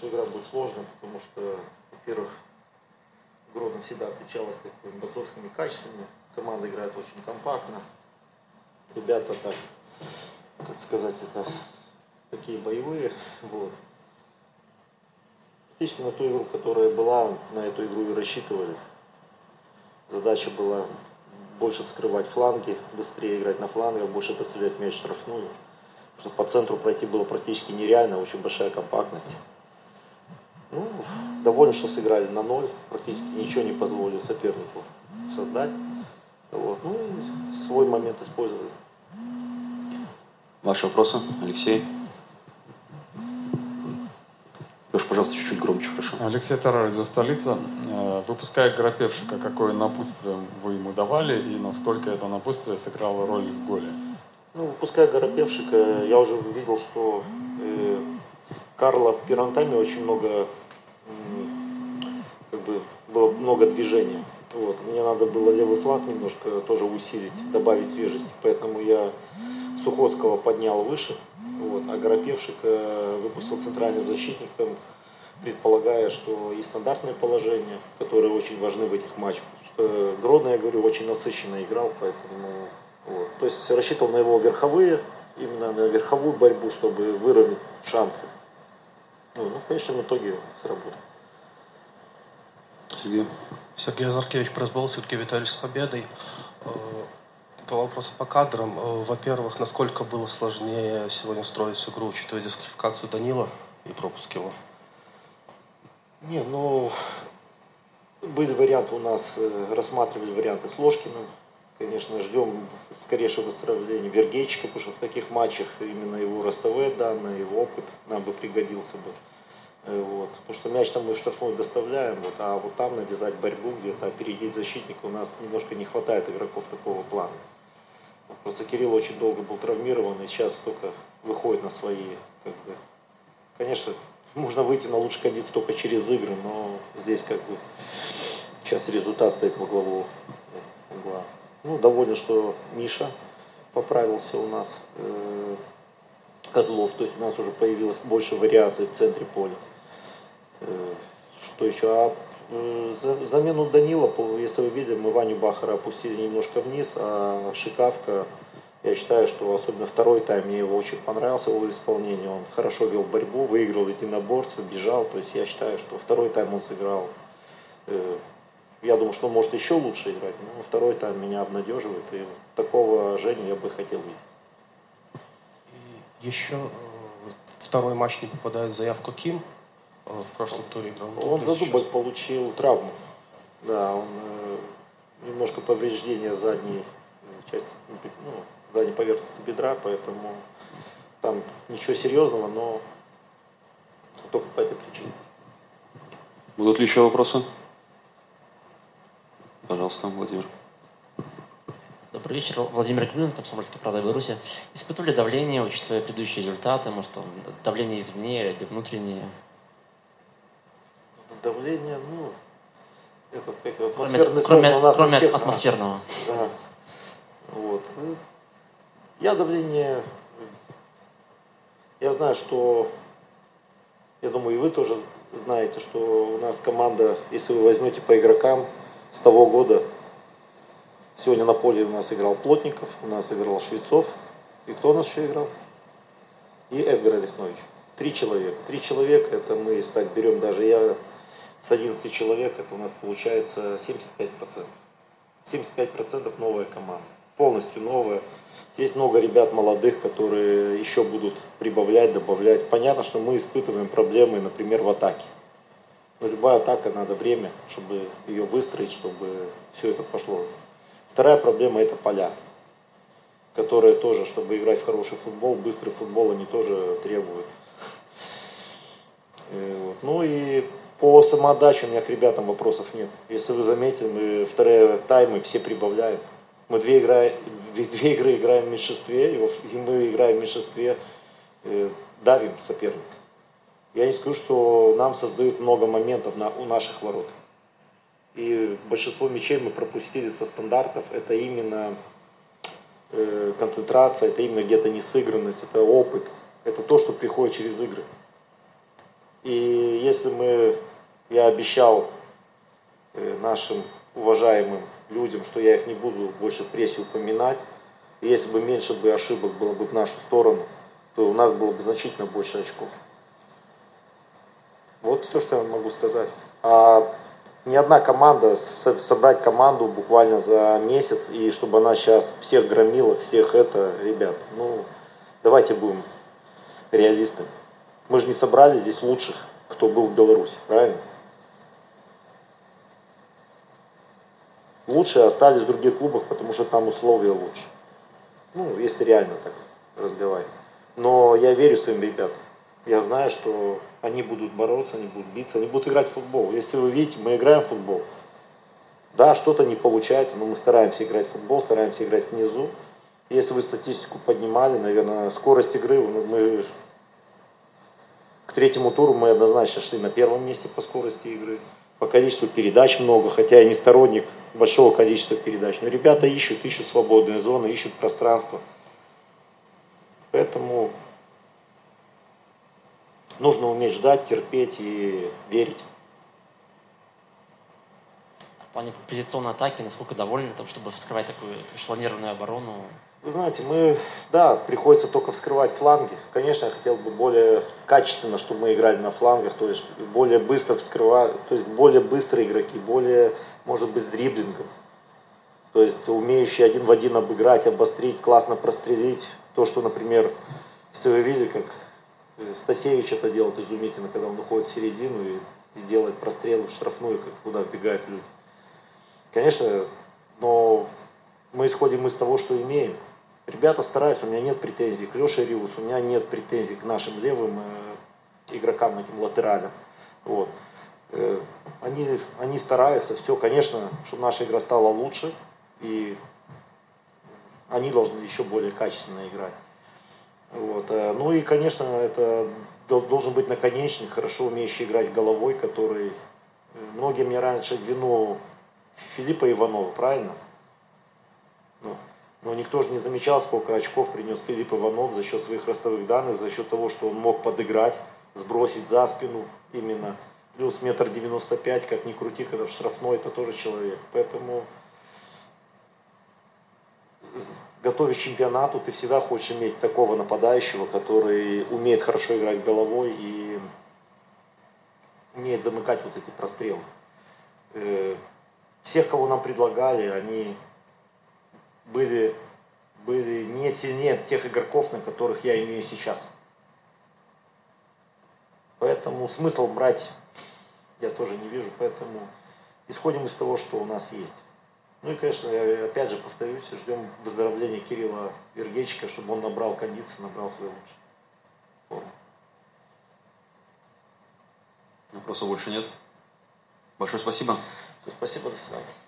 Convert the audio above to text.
что игра будет сложной, потому что, во-первых, Гродно всегда отличалась такими борцовскими качествами. Команда играет очень компактно. Ребята так, как сказать, это такие боевые. Вот. Практически на ту игру, которая была, на эту игру и рассчитывали. Задача была больше вскрывать фланги, быстрее играть на флангах, больше дострелять мяч в штрафную. Потому что по центру пройти было практически нереально, очень большая компактность. Ну, довольно, что сыграли на 0, практически ничего не позволили сопернику создать. Вот. Ну и свой момент использовали. Ваши вопросы, Алексей? Леша, пожалуйста, чуть-чуть громче, хорошо. Алексей Тарарец, «Столица». Выпуская Горопевшика, какое напутствие вы ему давали и насколько это напутствие сыграло роль в голе? Ну, выпуская Горопевшика, я уже видел, что Карла в первом тайме очень много, было много движения. Вот. Мне надо было левый фланг немножко тоже усилить, добавить свежести. Поэтому я Сухоцкого поднял выше, вот, а Горопевшик выпустил центральным защитником, предполагая, что и стандартное положение, которые очень важны в этих матчах. Потому что Гродно, я говорю, очень насыщенно играл, поэтому вот. То есть рассчитывал на его верховые, именно на верховую борьбу, чтобы выровнять шансы. Ну, в конечном итоге сработало. Сергей Азаркевич, пресс-бол, Сергей Витальевич, с победой. Два вопроса по кадрам. Во-первых, насколько было сложнее сегодня строить игру, учитывая дисквалификацию Данила и пропуск его? Не, ну, были варианты у нас, рассматривали варианты с Ложкиным. Конечно, ждем скорейшего выздоровления Вергейчика, потому что в таких матчах именно его ростовые данные, его опыт нам бы пригодился бы. Вот. Потому что мяч там мы в штрафную доставляем, вот, а вот там навязать борьбу где-то, опередить защитника у нас немножко не хватает игроков такого плана. Просто Кирилл очень долго был травмирован и сейчас только выходит на свои. Конечно, можно выйти на лучший кондиции только через игры, но здесь сейчас результат стоит во главу угла. Ну, довольно, что Миша поправился у нас, Козлов, то есть у нас уже появилось больше вариаций в центре поля. Что еще? Замену Данила, если вы видели, мы Ваню Бахара опустили немножко вниз, а Шикавка, я считаю, что особенно второй тайм мне его очень понравился, его исполнение. Он хорошо вел борьбу, выиграл единоборство, бежал. То есть я считаю, что второй тайм он сыграл. Я думаю, что он может еще лучше играть, но второй тайм меня обнадеживает. И такого Женю я бы хотел видеть. И еще второй матч не попадает в заявку Ким. В прошлом туре играл. Он за дубль получил травму. Да, он немножко повреждение задней части, задней поверхности бедра, поэтому там ничего серьезного, но только по этой причине. Будут ли еще вопросы? Пожалуйста, Владимир. Добрый вечер. Владимир Клюнин, Комсомольская правда Беларуси. Испытывали давление, учитывая предыдущие результаты? Может, давление извне или внутреннее? Давление, атмосферный сон у нас кроме всех, атмосферного. Да. Вот. Я давление, я знаю, что, я думаю, и вы тоже знаете, что у нас команда, если вы возьмете по игрокам с того года, сегодня на поле у нас играл Плотников, у нас играл Швецов, и кто у нас еще играл? И Эдгар Олехнович. 3 человека. 3 человека, это мы, если так берем, даже я с 11 человек, это у нас получается 75%. 75% новая команда. Полностью новая. Здесь много ребят молодых, которые еще будут прибавлять, добавлять. Понятно, что мы испытываем проблемы, например, в атаке. Но любая атака, надо время, чтобы ее выстроить, чтобы все это пошло. Вторая проблема — это поля, которые тоже, чтобы играть в хороший футбол, быстрый футбол, они тоже требуют. Ну и по самоотдаче у меня к ребятам вопросов нет. Если вы заметили, мы вторые таймы все прибавляем. Мы две игры играем в меньшинстве, и мы играем в меньшинстве, давим соперника. Я не скажу, что нам создают много моментов у наших ворот. И большинство мячей мы пропустили со стандартов. Это именно концентрация, это именно где-то несыгранность, это опыт. Это то, что приходит через игры. И если я обещал нашим уважаемым людям, что я их не буду больше в прессе упоминать, и если бы меньше бы ошибок было бы в нашу сторону, то у нас было бы значительно больше очков. Вот все, что я могу сказать. А ни одна команда, собрать команду буквально за месяц, и чтобы она сейчас всех громила, всех ребят, давайте будем реалистами. Мы же не собрали здесь лучших, кто был в Беларуси, правильно? Лучшие остались в других клубах, потому что там условия лучше. Если реально так разговаривать. Но я верю своим ребятам. Я знаю, что они будут бороться, они будут биться, они будут играть в футбол. Если вы видите, мы играем в футбол. Да, что-то не получается, но мы стараемся играть в футбол, стараемся играть внизу. Если вы статистику поднимали, наверное, скорость игры, мы к третьему туру мы однозначно шли на первом месте по скорости игры. По количеству передач много, хотя я не сторонник большого количества передач. Но ребята ищут свободные зоны, ищут пространство. Поэтому нужно уметь ждать, терпеть и верить. В плане позиционной атаки, насколько довольны, чтобы вскрывать такую эшелонированную оборону? Вы знаете, приходится только вскрывать фланги. Конечно, я хотел бы более качественно, чтобы мы играли на флангах, то есть более быстро вскрывать, то есть более быстрые игроки, более, может быть, с дриблингом. То есть умеющие один в один обыграть, обострить, классно прострелить. То, что, например, если вы видели, как Стасевич это делает изумительно, когда он уходит в середину и делает прострелы в штрафную, куда вбегают люди. Конечно, но мы исходим из того, что имеем. Ребята стараются, у меня нет претензий к Леше Риусу, у меня нет претензий к нашим левым игрокам, этим латералям. Вот. Они стараются, все, конечно, чтобы наша игра стала лучше, и они должны еще более качественно играть. Вот. И, конечно, это должен быть наконечник, хорошо умеющий играть головой, который... Многие мне раньше вину Филиппа Иванова, правильно? Но никто же не замечал, сколько очков принес Филипп Иванов за счет своих ростовых данных, за счет того, что он мог подыграть, сбросить за спину именно. Плюс 1,95 м, как ни крути, когда в штрафной, это тоже человек. Поэтому, готовясь к чемпионату, ты всегда хочешь иметь такого нападающего, который умеет хорошо играть головой и умеет замыкать вот эти прострелы. Всех, кого нам предлагали, они были не сильнее тех игроков, на которых я имею сейчас. Поэтому смысл брать я тоже не вижу, поэтому исходим из того, что у нас есть. И, конечно, я опять же повторюсь, ждем выздоровления Кирилла Вергечика, чтобы он набрал кондиции, набрал свою лучшую форму. Вопросов больше нет. Большое спасибо. Все, спасибо, до свидания.